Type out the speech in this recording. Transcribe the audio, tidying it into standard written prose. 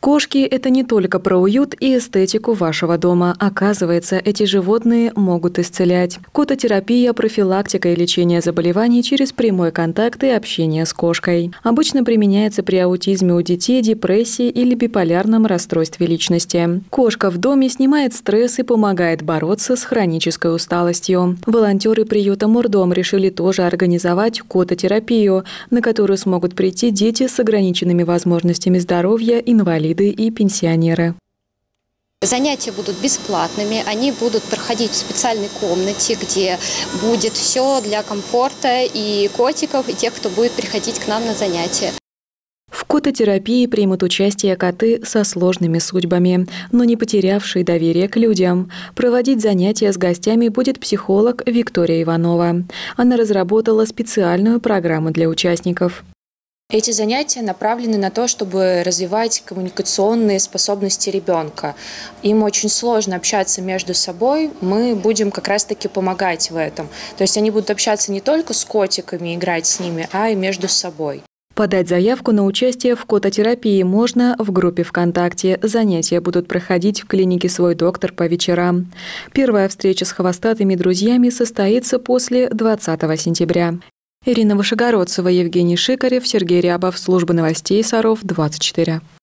Кошки – это не только про уют и эстетику вашего дома. Оказывается, эти животные могут исцелять. Кототерапия – профилактика и лечение заболеваний через прямой контакт и общение с кошкой. Обычно применяется при аутизме у детей, депрессии или биполярном расстройстве личности. Кошка в доме снимает стресс и помогает бороться с хронической усталостью. Волонтеры приюта Мурдом решили тоже организовать кототерапию, на которую смогут прийти дети с ограниченными возможностями здоровья, инвалиды и пенсионеры. Занятия будут бесплатными, они будут проходить в специальной комнате, где будет все для комфорта и котиков, и тех, кто будет приходить к нам на занятия. В кототерапии примут участие коты со сложными судьбами, но не потерявшие доверие к людям. Проводить занятия с гостями будет психолог Виктория Иванова. Она разработала специальную программу для участников. Эти занятия направлены на то, чтобы развивать коммуникационные способности ребенка. Им очень сложно общаться между собой, мы будем как раз-таки помогать в этом. То есть они будут общаться не только с котиками, играть с ними, а и между собой. Подать заявку на участие в кототерапии можно в группе ВКонтакте. Занятия будут проходить в клинике «Свой доктор» по вечерам. Первая встреча с хвостатыми друзьями состоится после 20 сентября. Ирина Вышегородцева, Евгений Шикарев, Сергей Рябов. Служба новостей Саров, 24.